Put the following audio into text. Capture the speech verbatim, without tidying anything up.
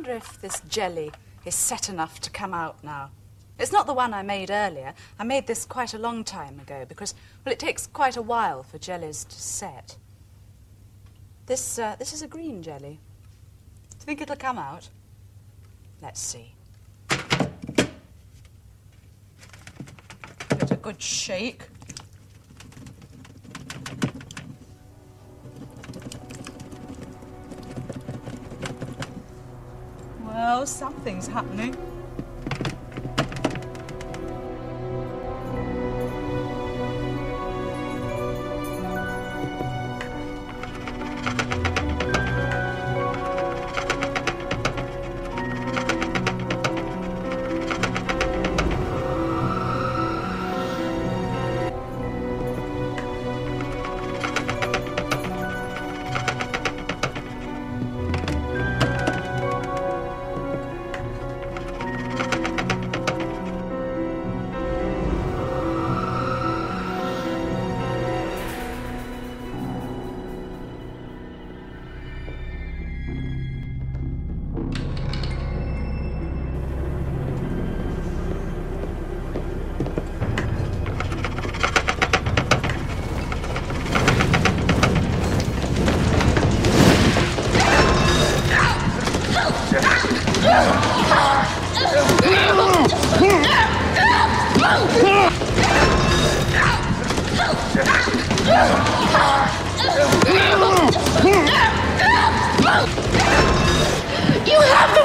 wonder if this jelly is set enough to come out now. It's not the one I made earlier. I made this quite a long time ago because, well, it takes quite a while for jellies to set. This, uh, this is a green jelly. Do you think it'll come out? Let's see. Give it a good shake. Well, something's happening. You have